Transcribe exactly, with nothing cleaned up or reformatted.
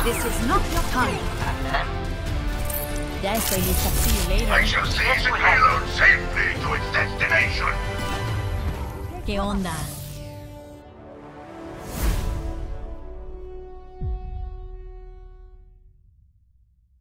This is not your time. Ya estoy lista. See you later. I shall seize the payload safely to its destination. ¿Qué onda?